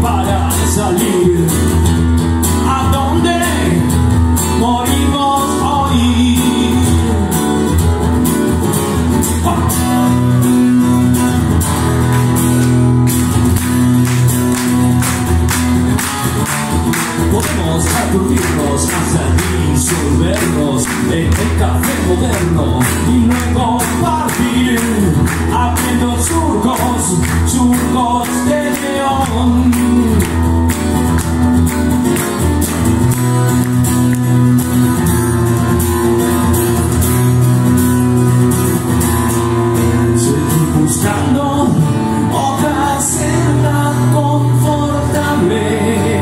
para salir. ¿A dónde morimos hoy? Podemos aturdirnos hasta disolvernos en el café moderno y luego partir abriendo surcos de león. Seguir buscando otra celda confortable.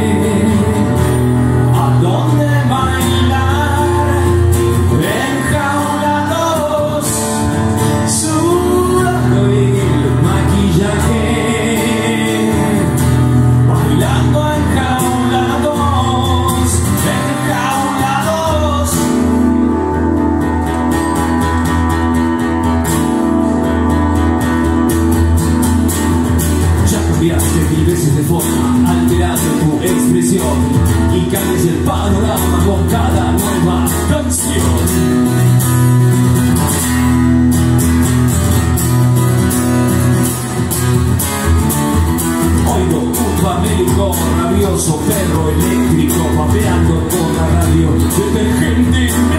Mil veces de forma, alterando tu expresión y cambias el panorama con cada nueva canción. Oigo un famélico rabioso perro eléctrico papeando por la radio, detergente